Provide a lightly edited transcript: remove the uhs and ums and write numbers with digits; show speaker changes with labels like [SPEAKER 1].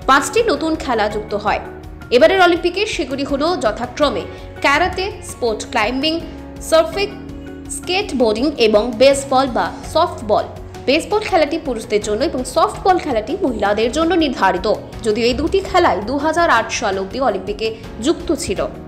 [SPEAKER 1] 5টি নতুন খেলা যুক্ত হয়। এবারের অলিম্পিকে সেগুলি হলো যথাক্রমে karate, sport climbing, surfing, skateboarding এবং বেসবল বা সফটবল। বেসবল খেলাটি পুরুষদের জন্য এবং সফটবল খেলাটি মহিলাদের জন্য নির্ধারিত, যদিও এই দুটি খেলাই 2008 সাল অবধি অলিম্পিকে যুক্ত ছিল।